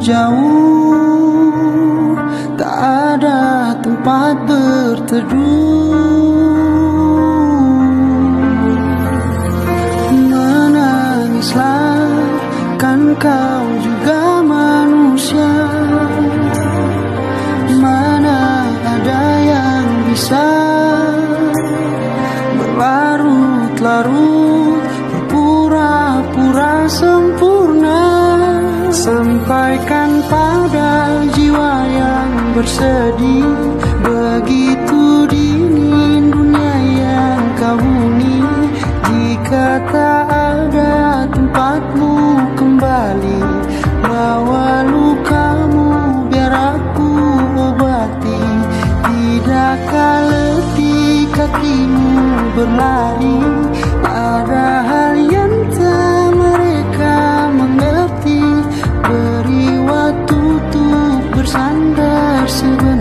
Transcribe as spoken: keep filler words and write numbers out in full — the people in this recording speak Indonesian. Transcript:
jauh, tak ada tempat berteduh. Menangislah, kan kau juga manusia. Mana ada yang bisa berlarut-larut, berpura-pura sempurna. Sampaikan pada jiwa yang bersedih, begitu dingin dunia yang kau huni. Jika tak ada tempatmu kembali, bawa lukamu biar aku obati. Tidakkah letih kakimu berlari, padahal yang tak mereka mengerti. Beri waktu untuk bersandar sebentar.